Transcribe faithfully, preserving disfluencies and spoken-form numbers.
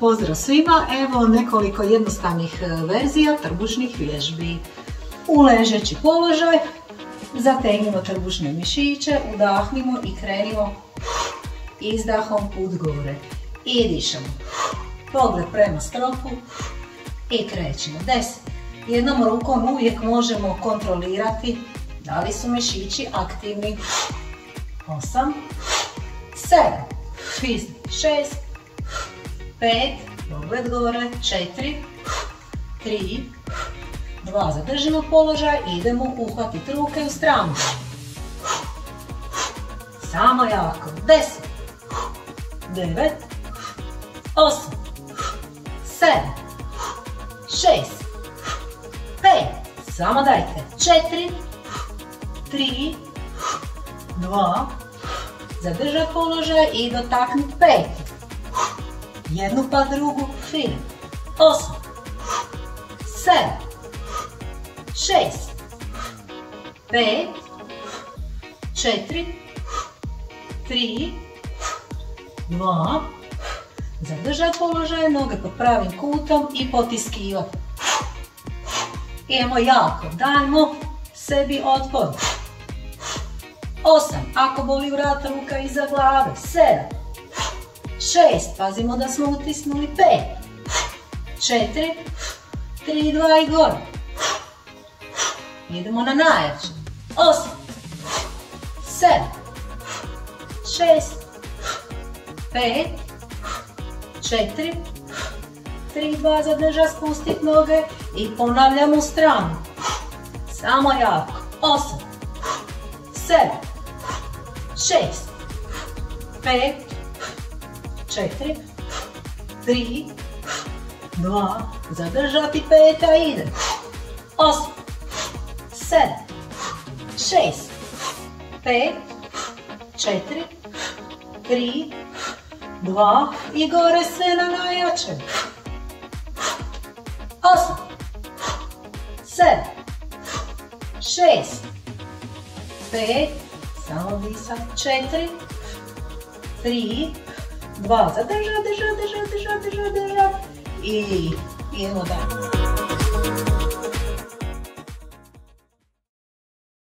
Pozdrav svima, evo nekoliko jednostavnih verzija trbušnih vježbi. U ležeći položaj zategnimo trbušne mišiće, udahnimo i krenimo izdahom put gore. I dišemo. Pogled prema stropu i krećemo. deset. Jednom rukom uvijek možemo kontrolirati da li su mišići aktivni. osam, sedam, šest, pet, pogled gore, četiri, tri, dva, zadržimo položaj i idemo uhvatiti ruke u stranu. Samo jako, deset, devet, osam, sedam, šest, pet, samo dajte, četiri, tri, dva, zadržati položaj i dotaknuti pet. Jednu pa drugu, fino. osam, sedam, šest, pet, četiri, tri, dva, zadržati položaj, noge pod pravim kutom i potiskivati. Idemo jako, dajmo sebi otpor. osam, ako boli vrat, ruka iza glave. sedam, šest, pazimo da smo utisnuli. pet, četiri, tri, dva i gore. Idemo na najjače. osam, sedam, šest, pet, četiri, tri, dva, zadrža, spustiti noge i ponavljamo u stranu. Samo jako. osam, sedam, šest, pet, četiri, tri, dva, zadržati peta, ide. osam, sedam, šest, pet, četiri, tri, dva i gore sve na najjače. osam, sedam, šest, pet, samo disat, četiri, tri, dva, zadržat, držat, držat, držat, držat, držat i idemo dalje.